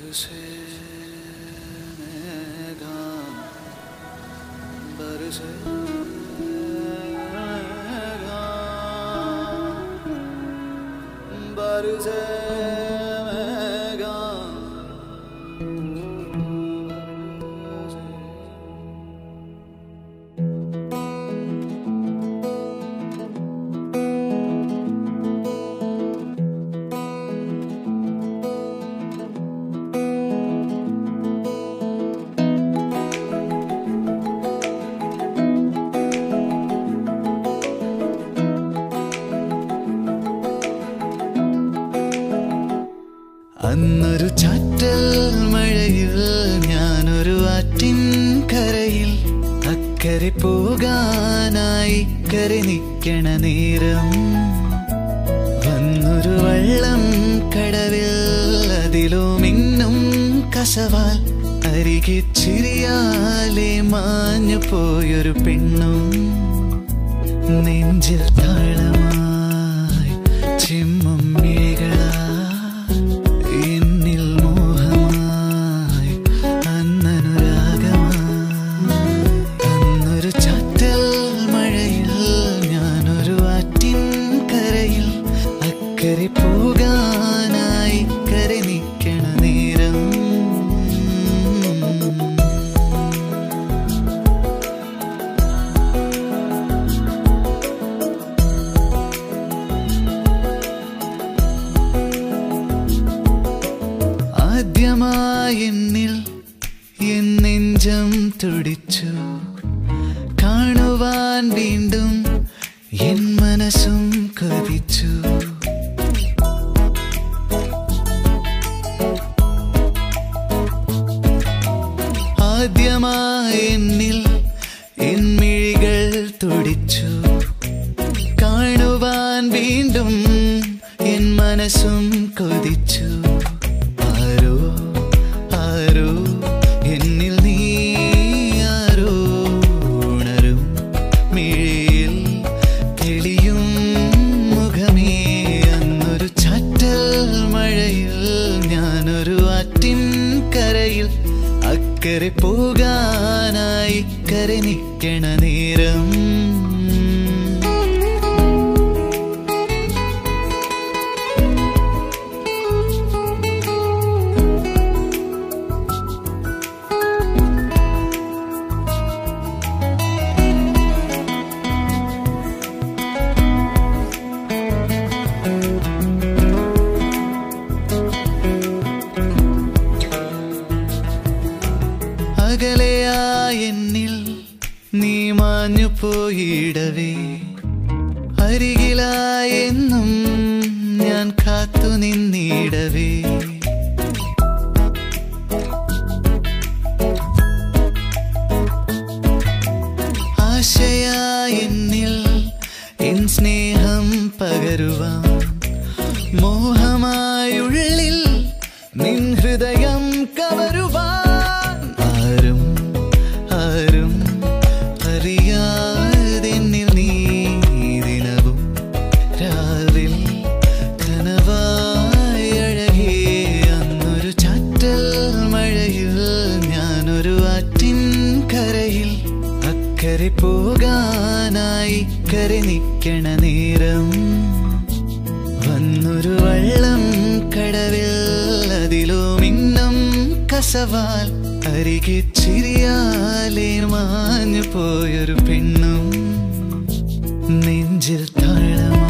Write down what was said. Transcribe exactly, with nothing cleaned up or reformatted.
बरसे मेघा बरसे मेघा बरसे मेघा അന്നൊരു ചാറ്റൽ മഴയിൽ ഞാനൊരു ആറ്റിൻ കരയിൽ അക്കരെ പോകാനായി കരെ നിൽക്കണ നേരം വന്നൊരു വള്ളം കടവിൽ അതിലോ മിന്നും കസവാൽ അരികെ ചിരിയാലെ മാഞ്ഞു പോയൊരു പെണ്ണും നെഞ്ചിൽ താളമായി ചിമ്മും മിഴികളാ കരെ പോകാനായി കരെ നിൽക്കണ നേരം ആദ്യമായി എന്നിൽ എൻ നെഞ്ചം തുടിച്ചു കാണുവാൻ വീണ്ടും എൻ മനസ്സും കൊതിച്ചു ആദ്യമായി എന്നിൽ എൻ മിഴികൾ തുടിച്ചു കാണുവാൻ വീണ്ടും എൻ മനസ്സും കൊതിച്ചു ആരോ ആരോ എന്നിൽ നീ ആരോ ഉണരും മിഴിയിൽ തെളിയും മുഖമേ അന്നൊരു ചാറ്റൽ മഴയിൽ ഞാനൊരു ആറ്റിൻ കരയിൽ അക്കരെ പോകാനായി കരെ നിൽക്കണ നേരം അകലെയായി എന്നിൽ നീ മാഞ്ഞു പോയിടവേ അരികിലായി എന്നും ഞാൻ കാത്തു നിന്നിടവേ ആശയായി എന്നിൽ എൻ സ്നേഹം പകരുവാൻ മോഹമായുള്ളിൽ നിൻ ഹൃദയം കവരുവാൻ ആരും ആരും അറിയാതെന്നിൽ നീ ദിനവും രാവിൽ കനവായി അഴകേ അന്നൊരു ചാറ്റൽ മഴയിൽ ഞാനൊരു ആറ്റിൻ കരയിൽ അക്കരെ പോകാനായി കരെ നിൽക്കണ നേരം വന്നൊരു വള്ളം കടവിൽ അതിലോ മിന്നും കസവാൽ അരികെ ചിരിയാലെ മാഞ്ഞു പോയൊരു പെണ്ണും നെഞ്ചിൽ താളം